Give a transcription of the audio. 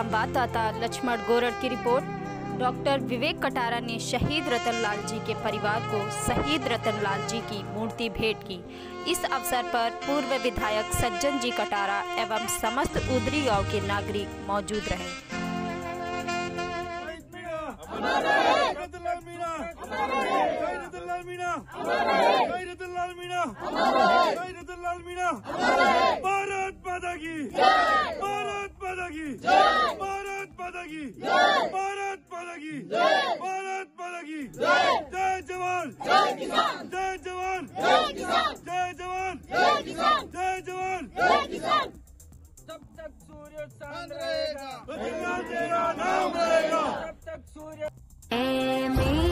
संवाददाता लक्ष्मण गोरड़ की report. Doctor विवेक कटारा ने शहीद रतनलाल जी के परिवार को शहीद रतनलाल जी की मूर्ति भेंट की। इस अवसर पर पूर्व विधायक सज्जन जी कटारा एवं समस्त उदरी गांव के नागरिक मौजूद रहे। भारत माता की, भारत माता की, भारत माता की, भारत माता की, भारत माता की। जय जवान, जय किसान, जय जवान, जय किसान, जय जवान, जय किसान, जय जवान, जय किसान। जब तक सूर्य चांद रहेगा, तेरा नाम रहेगा। जब तक सूर्य